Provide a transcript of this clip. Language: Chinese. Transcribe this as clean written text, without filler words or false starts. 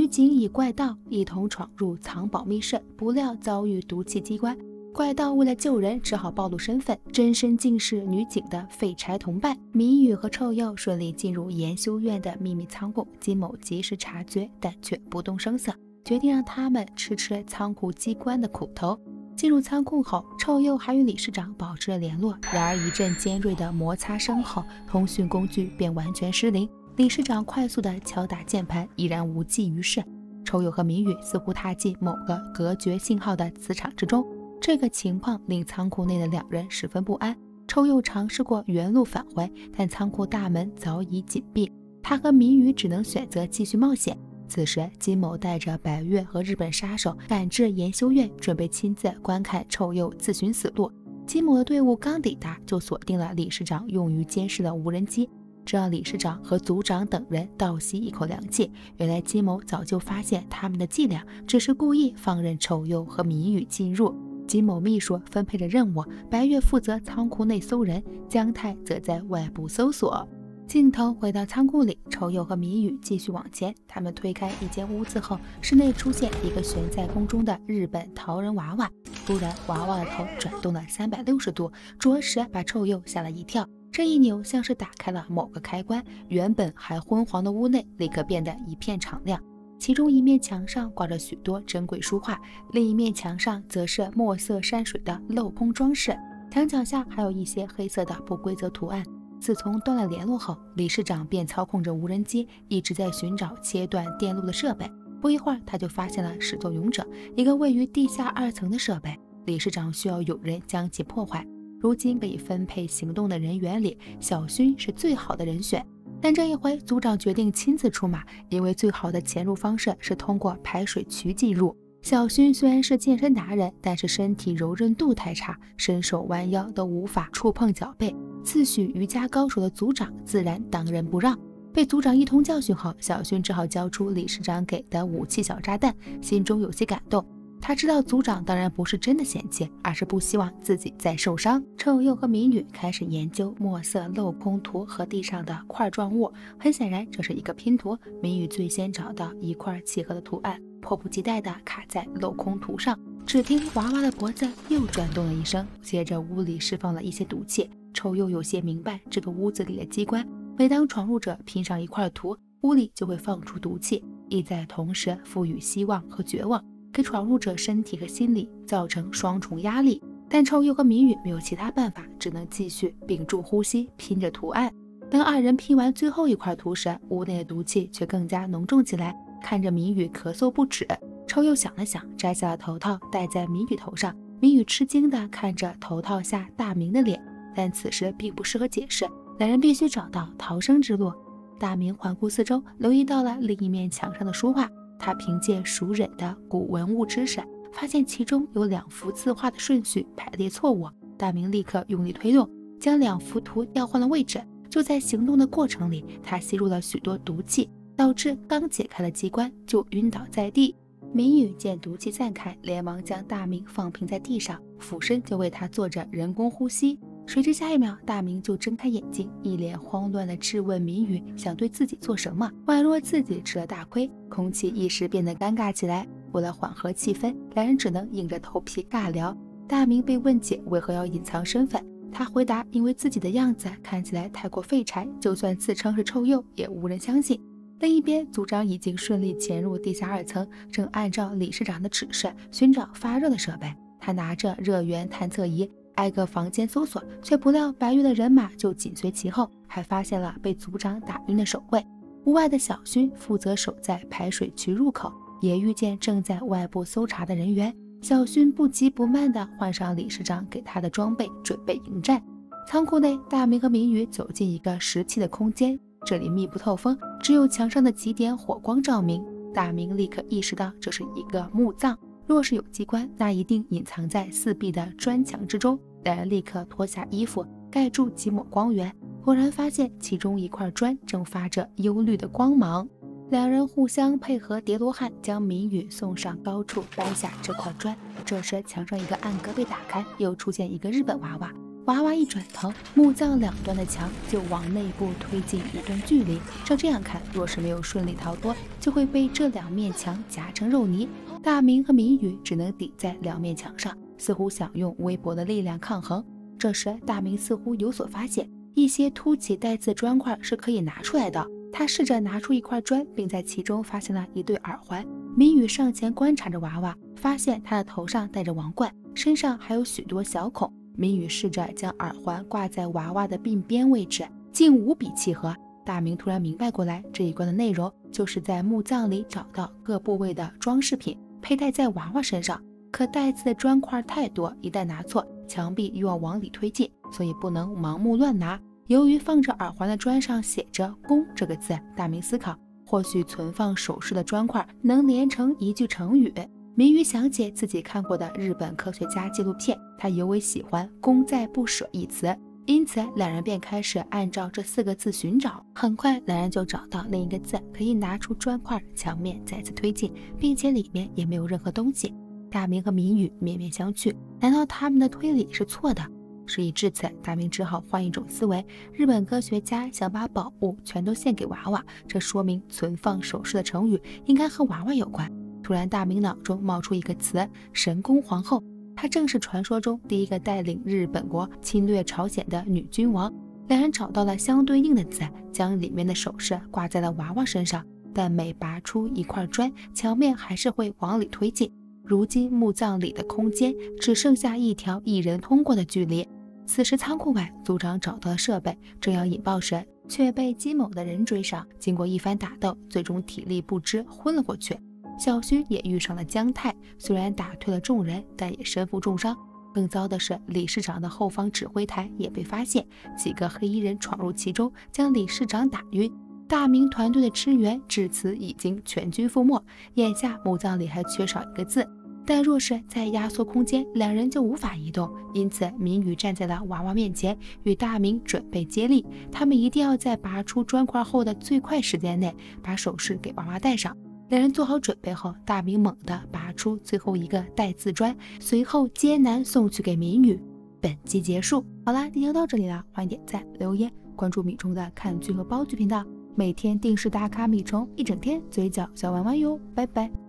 警以怪盗一同闯入藏宝密室，不料遭遇毒气机关。怪盗为了救人，只好暴露身份，真身竟是女警的废柴同伴。谜语和臭鼬顺利进入研修院的秘密仓库，金某及时察觉，但却不动声色，决定让他们吃仓库机关的苦头。进入仓库后，臭鼬还与理事长保持了联络，然而一阵尖锐的摩擦声后，通讯工具便完全失灵。理事长快速地敲打键盘，已然无济于事。臭鼬和谜语似乎踏进某个隔绝信号的磁场之中，这个情况令仓库内的两人十分不安。臭鼬尝试过原路返回，但仓库大门早已紧闭，他和谜语只能选择继续冒险。此时，金某带着白月和日本杀手赶至研修院，准备亲自观看臭鼬自寻死路。金某的队伍刚抵达，就锁定了理事长用于监视的无人机，这让理事长和组长等人倒吸一口凉气。原来金某早就发现他们的伎俩，只是故意放任臭鼬和谜语进入。金某秘书分配着任务，白月负责仓库内搜人，姜太则在外部搜索。镜头回到仓库里，臭鼬和谜语继续往前。他们推开一间屋子后，室内出现一个悬在空中的日本陶人娃娃。突然，娃娃的头转动了360度，着实把臭鼬吓了一跳。这一扭像是打开了某个开关，原本还昏黄的屋内立刻变得一片敞亮。其中一面墙上挂着许多珍贵书画，另一面墙上则是墨色山水的镂空装饰，墙角下还有一些黑色的不规则图案。自从断了联络后，理事长便操控着无人机一直在寻找切断电路的设备。不一会儿，他就发现了始作俑者，一个位于地下2层的设备。理事长需要有人将其破坏。如今可以分配行动的人员里，小勋是最好的人选。但这一回，组长决定亲自出马，因为最好的潜入方式是通过排水渠进入。小勋虽然是健身达人，但是身体柔韧度太差，伸手弯腰都无法触碰脚背。自诩瑜伽高手的组长自然当仁不让。被组长一通教训后，小勋只好交出理事长给的武器小炸弹，心中有些感动。他知道组长当然不是真的嫌弃，而是不希望自己再受伤。臭鼬和谜语开始研究墨色镂空图和地上的块状物，很显然这是一个拼图。谜语最先找到一块契合的图案，迫不及待地卡在镂空图上。只听娃娃的脖子又转动了一声，接着屋里释放了一些毒气。臭鼬有些明白这个屋子里的机关，每当闯入者拼上一块图，屋里就会放出毒气，意在同时赋予希望和绝望，给闯入者身体和心理造成双重压力。但臭鼬和谜语没有其他办法，只能继续屏住呼吸拼着图案。当二人拼完最后一块图时，屋内的毒气却更加浓重起来。看着谜语咳嗽不止，臭鼬想了想，摘下了头套戴在谜语头上。谜语吃惊地看着头套下大明的脸，但此时并不适合解释，两人必须找到逃生之路。大明环顾四周，留意到了另一面墙上的书画，他凭借熟稔的古文物知识，发现其中有2幅字画的顺序排列错误。大明立刻用力推动，将2幅图调换了位置。就在行动的过程里，他吸入了许多毒气，导致刚解开了机关就晕倒在地。谜语见毒气散开，连忙将大明放平在地上，俯身就为他做着人工呼吸。谁知下一秒，大明就睁开眼睛，一脸慌乱地质问谜语想对自己做什么，宛若自己吃了大亏。空气一时变得尴尬起来。为了缓和气氛，两人只能硬着头皮尬聊。大明被问解为何要隐藏身份，他回答因为自己的样子看起来太过废柴，就算自称是臭鼬也无人相信。另一边，组长已经顺利潜入地下2层，正按照理事长的指示寻找发热的设备。他拿着热源探测仪挨个房间搜索，却不料白月的人马就紧随其后，还发现了被组长打晕的守卫。屋外的小勋负责守在排水渠入口，也遇见正在外部搜查的人员。小勋不急不慢地换上理事长给他的装备，准备迎战。仓库内，大明和谜语走进一个石砌的空间，这里密不透风，只有墙上的几点火光照明。大明立刻意识到这是一个墓葬，若是有机关，那一定隐藏在四壁的砖墙之中。两人立刻脱下衣服盖住几抹光源，果然发现其中一块砖正发着幽绿的光芒。两人互相配合叠罗汉，将谜语送上高处，搬下这块砖。这时墙上一个暗格被打开，又出现一个日本娃娃。 娃娃一转头，墓葬两端的墙就往内部推进一段距离。照这样看，若是没有顺利逃脱，就会被这两面墙夹成肉泥。大明和谜语只能抵在两面墙上，似乎想用微薄的力量抗衡。这时，大明似乎有所发现，一些凸起带刺砖块是可以拿出来的。他试着拿出一块砖，并在其中发现了一对耳环。谜语上前观察着娃娃，发现他的头上戴着王冠，身上还有许多小孔。谜语试着将耳环挂在娃娃的鬓边位置，竟无比契合。大明突然明白过来，这一关的内容就是在墓葬里找到各部位的装饰品，佩戴在娃娃身上。可带刺的砖块太多，一旦拿错，墙壁又要往里推进，所以不能盲目乱拿。由于放着耳环的砖上写着“弓”这个字，大明思考，或许存放首饰的砖块能连成一句成语。谜语想起自己看过的日本科学家纪录片，他尤为喜欢“功在不舍”一词，因此两人便开始按照这4个字寻找。很快，两人就找到另一个字可以拿出砖块，墙面再次推进，并且里面也没有任何东西。大明和谜语面面相觑，难道他们的推理是错的？事已至此，大明只好换一种思维。日本科学家想把宝物全都献给娃娃，这说明存放首饰的成语应该和娃娃有关。突然，大明脑中冒出一个词“神宫皇后”，她正是传说中第一个带领日本国侵略朝鲜的女君王。两人找到了相对应的字，将里面的首饰挂在了娃娃身上，但每拔出一块砖，墙面还是会往里推进。如今墓葬里的空间只剩下一条一人通过的距离。此时仓库外，组长找到了设备，正要引爆时，却被金某的人追上。经过一番打斗，最终体力不支昏了过去。小徐也遇上了姜太，虽然打退了众人，但也身负重伤。更糟的是，理事长的后方指挥台也被发现，几个黑衣人闯入其中，将理事长打晕。大明团队的支援至此已经全军覆没，眼下墓葬里还缺少一个字。但若是在压缩空间，两人就无法移动，因此谜语站在了娃娃面前，与大明准备接力。他们一定要在拔出砖块后的最快时间内把首饰给娃娃戴上。两人做好准备后，大明猛地拔出最后一个带字砖，随后艰难送去给谜语。本集结束。好啦，今天就到这里了，欢迎点赞、留言、关注米虫的看剧和煲剧频道，每天定时打卡米虫，一整天嘴角小弯弯哟，拜拜。